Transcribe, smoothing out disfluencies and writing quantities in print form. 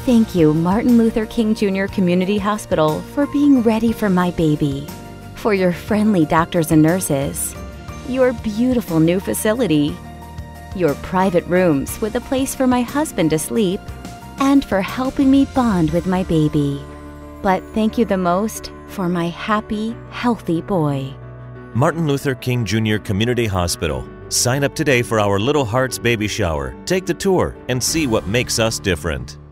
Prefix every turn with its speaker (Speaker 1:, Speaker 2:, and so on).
Speaker 1: Thank you, Martin Luther King Jr. Community Hospital, for being ready for my baby, for your friendly doctors and nurses, your beautiful new facility, your private rooms with a place for my husband to sleep, and for helping me bond with my baby. But thank you the most for my happy, healthy boy.
Speaker 2: Martin Luther King Jr. Community Hospital. Sign up today for our Little Hearts Baby Shower. Take the tour and see what makes us different.